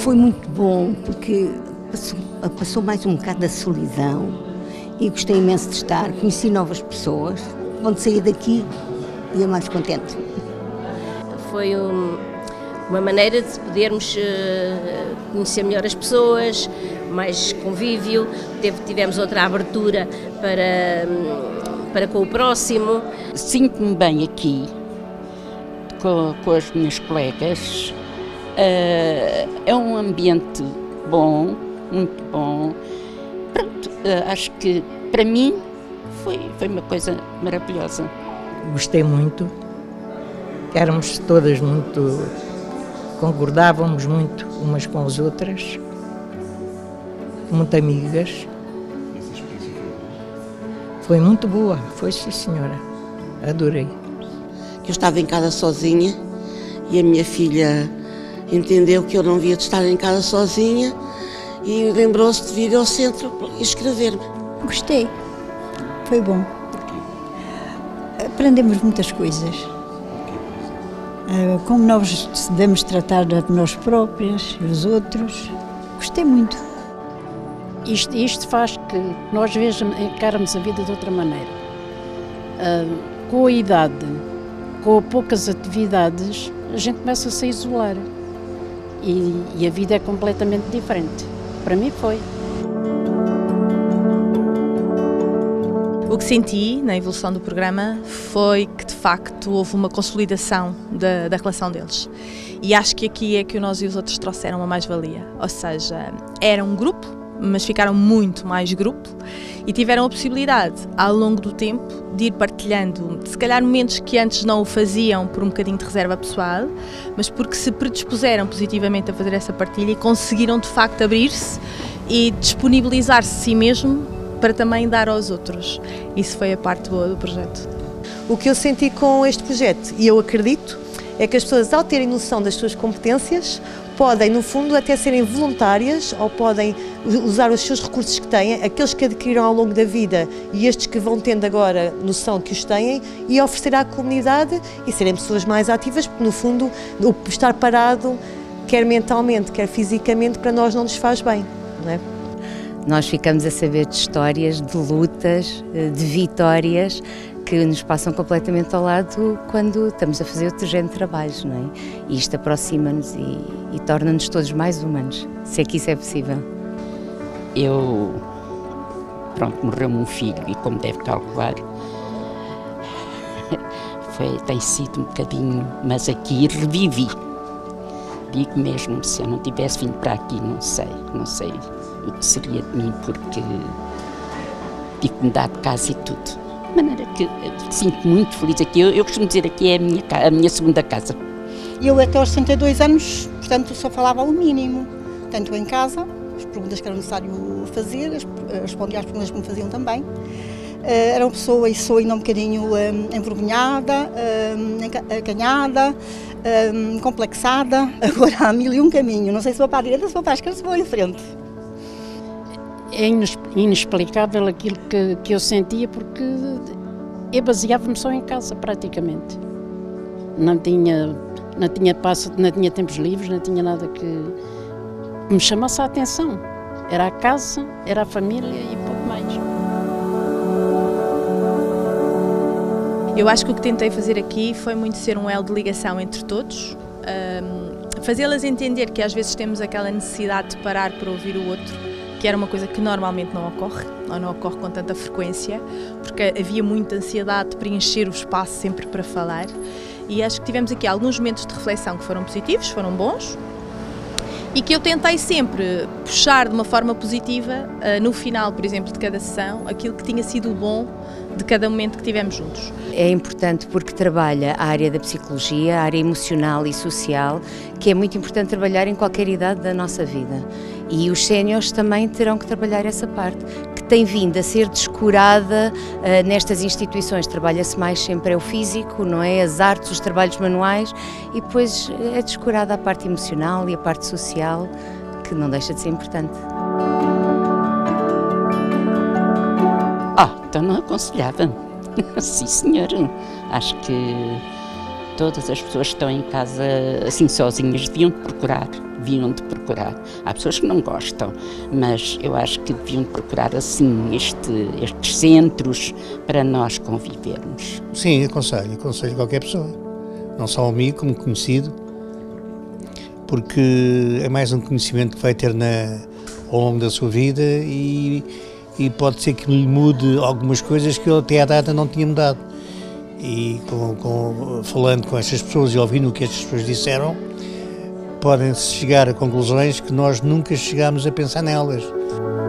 Foi muito bom, porque passou mais um bocado da solidão e gostei imenso de estar, conheci novas pessoas. Quando saí daqui, ia mais contente. Foi uma maneira de podermos conhecer melhor as pessoas, mais convívio, tivemos outra abertura para com o próximo. Sinto-me bem aqui, com as minhas colegas. É um ambiente bom, muito bom. Pronto, acho que para mim foi uma coisa maravilhosa. Gostei muito, éramos todas muito, concordávamos muito umas com as outras, muito amigas. Foi muito boa, foi sim senhora, adorei. Eu estava em casa sozinha e a minha filha entendeu que eu não devia estar em casa sozinha e lembrou-se de vir ao centro e escrever-me. Gostei, foi bom. Aprendemos muitas coisas. Como nós devemos tratar de nós próprias e os outros. Gostei muito. Isto faz que nós encaramos a vida de outra maneira. Com a idade, com poucas atividades, a gente começa a se isolar. E a vida é completamente diferente. Para mim foi. O que senti na evolução do programa foi que, de facto, houve uma consolidação da relação deles. E acho que aqui é que nós e os outros trouxeram uma mais-valia. Ou seja, era um grupo, mas ficaram muito mais grupo e tiveram a possibilidade, ao longo do tempo, de ir partilhando, se calhar momentos que antes não o faziam por um bocadinho de reserva pessoal, mas porque se predispuseram positivamente a fazer essa partilha e conseguiram, de facto, abrir-se e disponibilizar-se a si mesmo para também dar aos outros. Isso foi a parte boa do projeto. O que eu senti com este projeto, e eu acredito, é que as pessoas, ao terem noção das suas competências, podem, no fundo, até serem voluntárias ou podem usar os seus recursos que têm, aqueles que adquiriram ao longo da vida e estes que vão tendo agora noção que os têm, e oferecer à comunidade e serem pessoas mais ativas, porque, no fundo, o estar parado, quer mentalmente, quer fisicamente, para nós não nos faz bem, não é? Nós ficamos a saber de histórias, de lutas, de vitórias que nos passam completamente ao lado quando estamos a fazer outro género de trabalhos, não é? E isto aproxima-nos e torna-nos todos mais humanos, se é que isso é possível. Pronto, morreu-me um filho e, como deve calcular, tem sido um bocadinho, mas aqui revivi. Digo mesmo, se eu não tivesse vindo para aqui, não sei o que seria de mim, porque tive que mudar de casa e tudo. De maneira que sinto muito feliz aqui. Eu costumo dizer aqui é a minha segunda casa. Eu até aos 62 anos, portanto, só falava o mínimo, tanto em casa, as perguntas que era necessário fazer, respondia às perguntas que me faziam também. Era uma pessoa, e sou ainda um bocadinho envergonhada, acanhada, complexada. Agora há mil e um caminho, não sei se vou para a direita, se vou para a esquerda, se vou em frente. É inexplicável aquilo que eu sentia, porque eu baseava-me só em casa, praticamente. Não tinha tempos livres, não tinha nada que me chamasse a atenção. Era a casa, era a família e pouco mais. Eu acho que o que tentei fazer aqui foi muito ser um elo de ligação entre todos, fazê-las entender que às vezes temos aquela necessidade de parar para ouvir o outro, que era uma coisa que normalmente não ocorre, ou não ocorre com tanta frequência, porque havia muita ansiedade de preencher o espaço sempre para falar, e acho que tivemos aqui alguns momentos de reflexão que foram positivos, foram bons, e que eu tentei sempre puxar de uma forma positiva, no final, por exemplo, de cada sessão, aquilo que tinha sido bom de cada momento que tivemos juntos. É importante porque trabalha a área da psicologia, a área emocional e social, que é muito importante trabalhar em qualquer idade da nossa vida. E os séniores também terão que trabalhar essa parte, que tem vindo a ser descurada nestas instituições. Trabalha-se mais sempre o físico, não é? As artes, os trabalhos manuais, e depois é descurada a parte emocional e a parte social, que não deixa de ser importante. Então não aconselhava. Sim, senhor. Acho que todas as pessoas que estão em casa assim sozinhas deviam deviam de procurar. Há pessoas que não gostam, mas eu acho que deviam de procurar assim estes centros para nós convivermos. Sim, aconselho qualquer pessoa, não só amigo como conhecido, porque é mais um conhecimento que vai ter ao longo da sua vida e pode ser que lhe mude algumas coisas que eu até à data não tinha mudado. E falando com estas pessoas e ouvindo o que estas pessoas disseram, podem-se chegar a conclusões que nós nunca chegámos a pensar nelas.